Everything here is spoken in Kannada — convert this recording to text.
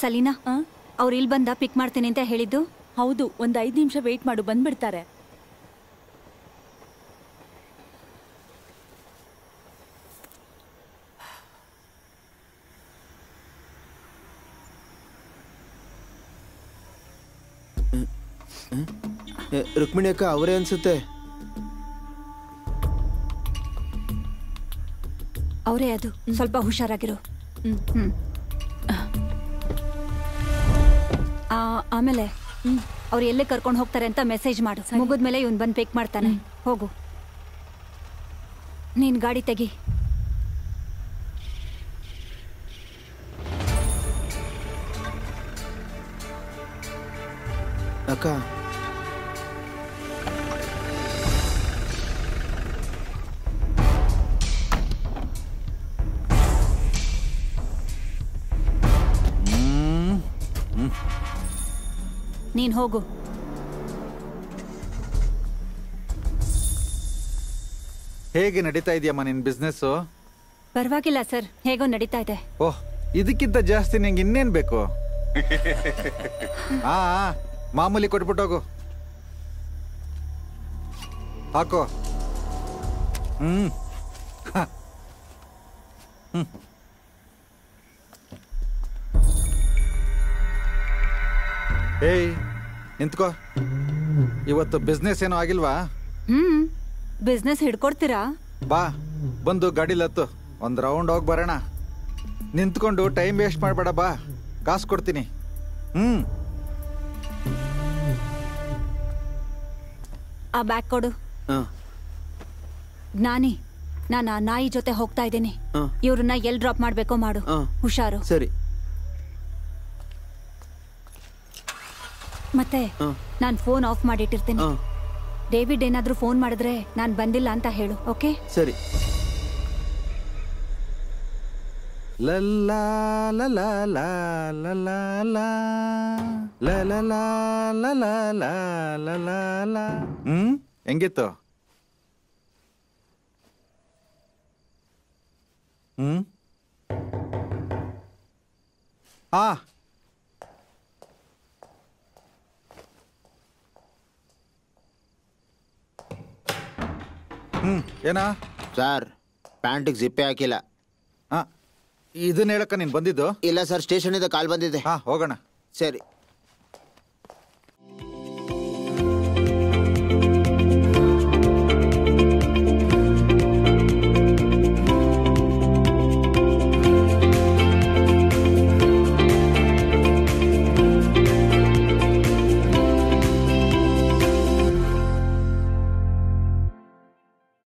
ಸಲೀನಾ, ಅವ್ರು ಇಲ್ಲಿ ಬಂದ ಪಿಕ್ ಮಾಡ್ತೀನಿ ಅಂತ ಹೇಳಿದ್ದು? ಹೌದು, ಒಂದು 5 ನಿಮಿಷ ವೇಟ್ ಮಾಡು, ಬಂದ್ಬಿಡ್ತಾರೆ. ರುಕ್ಮಿಣಿ ಅಕ್ಕ ಅವರೇ ಅನ್ಸುತ್ತೆ. ಅವರೇ, ಅದು ಸ್ವಲ್ಪ ಹುಷಾರಾಗಿರು. ಆಮೇಲೆ ಅವ್ರು ಎಲ್ಲೇ ಕರ್ಕೊಂಡು ಹೋಗ್ತಾರೆ ಅಂತ ಮೆಸೇಜ್ ಮಾಡು. ಮುಗಿದ್ಮೇಲೆ ಇವನ್ ಬಂದು ಪಿಕ್ ಮಾಡ್ತಾನೆ. ಹೋಗು, ನೀನ್ ಗಾಡಿ ತೆಗಿ. ಅಕ್ಕ, ನೀನ್ ಹೋಗು. ಹೇಗೆ ನಡೀತಾ ಇದೆಯಮ್ಮ ನಿನ್ ಬಿಸ್ನೆಸ್? ಪರವಾಗಿಲ್ಲ ಸರ್, ಹೇಗೋ ನಡೀತಾ ಇದೆ. ಓಹ್, ಇದಕ್ಕಿಂತ ಜಾಸ್ತಿ ನಿಂಗೆ ಇನ್ನೇನ್ ಬೇಕು? ಹಾ, ಮಾಮೂಲಿ ಕೊಟ್ಬಿಟ್ಟೋಗು. ಹಾಕೋ. ಏಯ್, ನಿಂತ್ಕೋ. ಇವತ್ತು ಬಿಸ್ನೆಸ್ ಏನೋ ಆಗಿಲ್ವಾ? ಬಿಸ್ನೆಸ್ ಹಿಡ್ಕೊಡ್ತೀರಾ? ಬಾ, ಬಂದು ಗಾಡಿಲತ್ತು ಒಂದ್ ರೌಂಡ್ ಹೋಗಿ ಬರೋಣ. ನಿಂತ್ಕೊಂಡು ಟೈಮ್ ವೇಸ್ಟ್ ಮಾಡಬೇಡ, ಬಾ, ಕಾಸು ಕೊಡ್ತೀನಿ. ಆ ಬ್ಯಾಗ್ ಕೊಡು. ಜ್ಞಾನಿ, ನಾನು ಆ ನಾಯಿ ಜೊತೆ ಹೋಗ್ತಾ ಇದ್ದೀನಿ. ಇವ್ರನ್ನ ಎಲ್ಲಿ ಡ್ರಾಪ್ ಮಾಡ್ಬೇಕೋ ಮಾಡು. ಹುಷಾರು. ಸರಿ. ಮತ್ತೆ ನಾನು ಫೋನ್ ಆಫ್ ಮಾಡಿಟ್ಟಿರ್ತೀನಿ. ಡೇವಿಡ್ ಏನಾದ್ರೂ ಫೋನ್ ಮಾಡಿದ್ರೆ ನಾನು ಬಂದಿಲ್ಲ ಅಂತ ಹೇಳು. ಓಕೆ? ಸರಿ. ಲಲ್ಲಾ ಲಲ್ಲಾ ಲಲ್ಲಾ ಲಲ್ಲಾ ಲಲ್ಲಾ. ಹೆಂಗಿತ್ತು? ಹಾ, ಏನಾ ಸರ್, ಪ್ಯಾಂಟಿಗೆ ಜಿಪ್ಪೆ ಹಾಕಿಲ್ಲ. ಇದನ್ನ ಹೇಳಕ್ಕ ನೀನ್ ಬಂದಿದ್ದು? ಇಲ್ಲ ಸರ್, ಸ್ಟೇಷನ್ ಇಂದ ಕಾಲ್ ಬಂದಿದೆ. ಹಾ, ಹೋಗೋಣ. ಸರಿ.